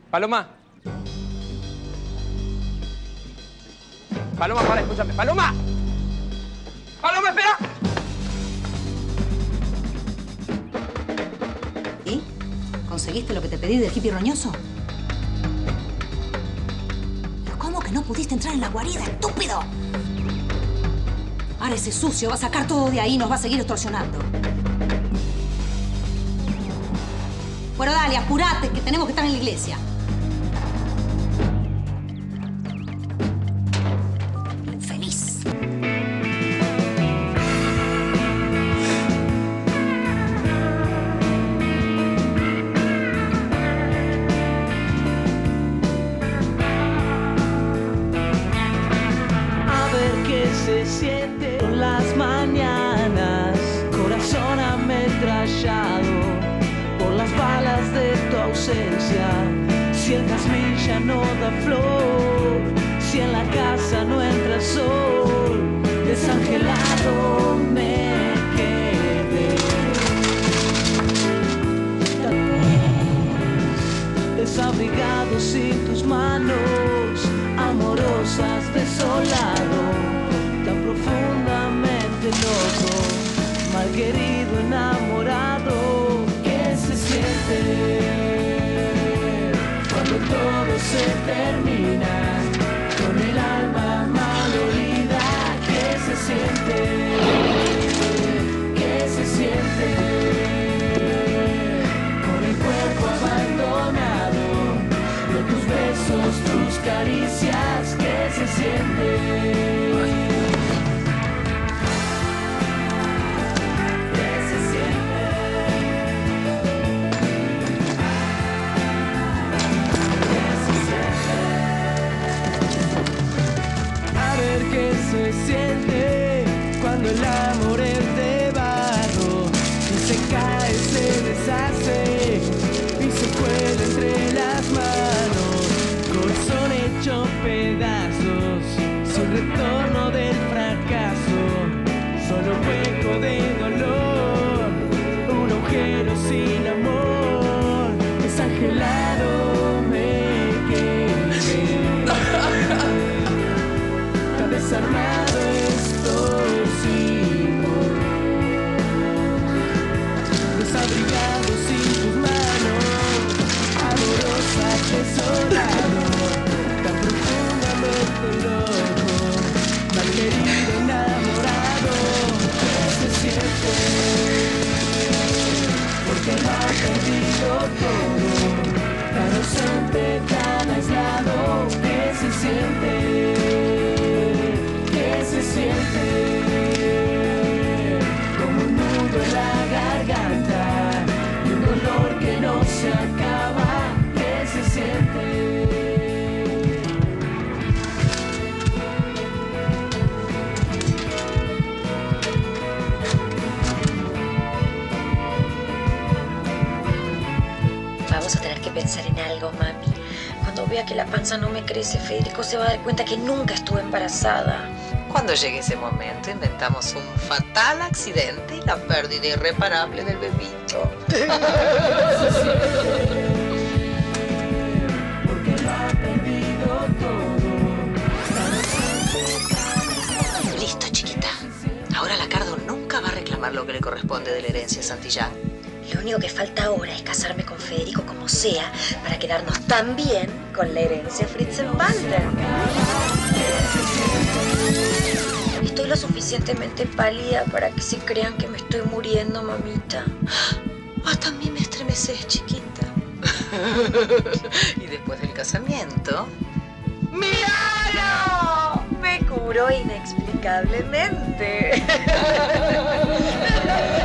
Paloma. Paloma, para, escúchame. ¡Paloma! ¡Paloma, espera! ¿Y? ¿Conseguiste lo que te pedí del hippie roñoso? ¿Pero cómo que no pudiste entrar en la guarida, estúpido? Ahora ese sucio va a sacar todo de ahí y nos va a seguir extorsionando. Bueno, dale, apurate, que tenemos que estar en la iglesia. Infeliz. A ver qué se siente por las mañanas, corazón ametrallado por las balas de tu ausencia. Si el jazmín ya no da flor, si en la casa no entra el sol, desangelado me quedé. Desabrigado sin tus manos, amorosas, desolado, tan profundamente loco, mal querido, enamorado. ¿Qué se siente cuando todo se termina? Con el alma malherida. ¿Qué se siente? ¿Qué se siente? Con el cuerpo abandonado de tus besos, tus caricias. ¿Qué se siente? Que se siente cuando el amor es de barro y se cae, se deshace y se cuela entre las manos, corazón hecho pedazos, sin retorno del fracaso, solo hueco de dolor, un agujero sin amor, desangelado me quedé. Desarmado estoy sin vos, desabrigado sin tus manos, amorosa, desolado, tan profundamente loco, mal querido, enamorado. ¿Qué se siente? Porque lo ha perdido todo, tan ausente, tan aislado. ¿Qué se siente? Se siente como un nudo en la garganta y un dolor que no se acaba. ¿Qué se siente? Vamos a tener que pensar en algo, mami. Cuando vea que la panza no me crece, Federico se va a dar cuenta que nunca estuve embarazada. Cuando llegue ese momento, inventamos un fatal accidente y la pérdida irreparable del bebito. Listo, chiquita. Ahora la Cardo nunca va a reclamar lo que le corresponde de la herencia a Santillán. Lo único que falta ahora es casarme con Federico como sea para quedarnos tan bien con la herencia Fritzenbalder. Estoy lo suficientemente pálida para que se crean que me estoy muriendo, mamita. Hasta a mí me estremeces, chiquita. Y después del casamiento... ¡Míralo! Me curó inexplicablemente.